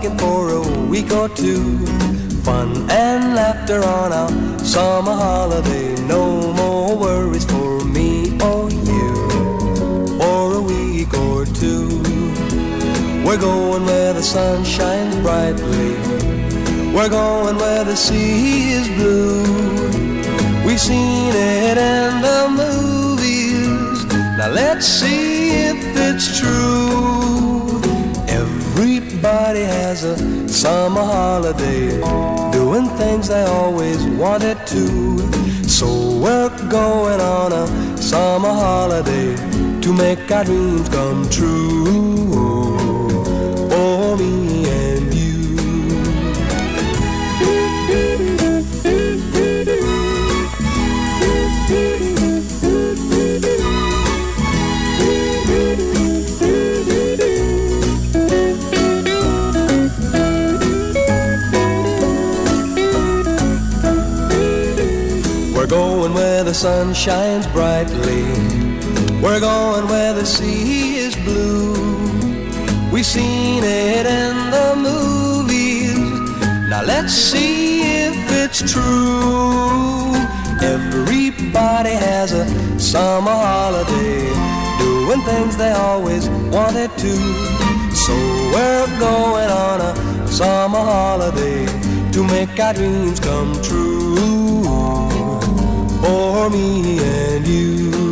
talking for a week or two. Fun and laughter on our summer holiday. No more worries for me or you for a week or two. We're going where the sun shines brightly. We're going where the sea is blue. We've seen it in the movies. Now let's see if it's true. Everybody has a summer holiday, doing things they always wanted to. So we're going on a summer holiday to make our dreams come true. For me and you. We're going where the sun shines brightly. We're going where the sea is blue. We've seen it in the movies. Now let's see if it's true. Everybody has a summer holiday, doing things they always wanted to. So we're going on a summer holiday to make our dreams come true. For me and you.